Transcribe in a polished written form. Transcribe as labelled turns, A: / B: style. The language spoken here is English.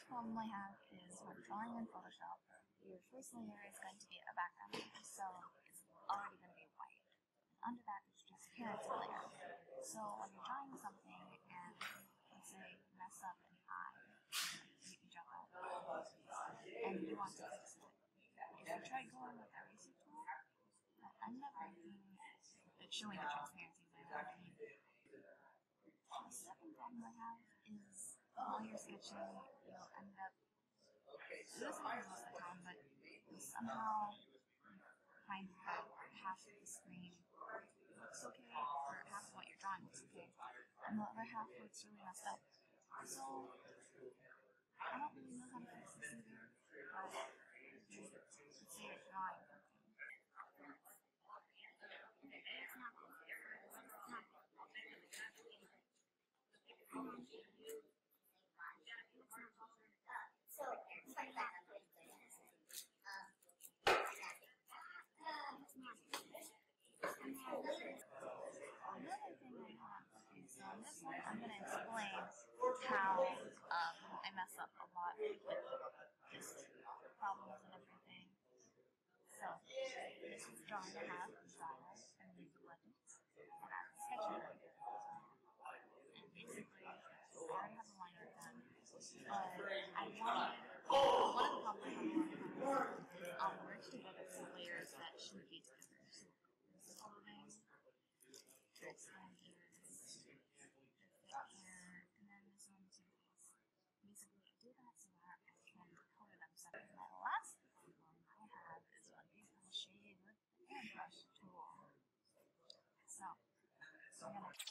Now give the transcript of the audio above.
A: problem I have is when drawing in Photoshop, your first layer is going to be a background layer, so it's already going to be white. Under that, there's a transparency layer. So when you're drawing something and, let's say, you mess up in eye, you jump out, and you want to fix it. If you try going with the eraser tool, that end up making it showing the transparency layer underneath. The second problem I have is while you're sketching, you'll end up, this happens most of the time, but you'll somehow find that half of the screen looks okay, or half of what you're drawing looks okay, and the other half looks really messed up. So, I don't really know how to fix this either, but let's say you're drawing something.
B: So it's like that.
A: Another thing I have, okay, so in this one I'm going to explain how I mess up a lot with just problems and everything. So, this is drawing I have in Style and these legends, and I'm sketching them. And basically, I already have a liner done, but I wanted, one of the problems I have is I'll merge together some layers that shouldn't be together. So, there's the clothing, there's the ears, the hair, and then this one too. Basically, I do that so that I can color them separately. And the last problem I have is when people shade with the airbrush tool. So, I'm gonna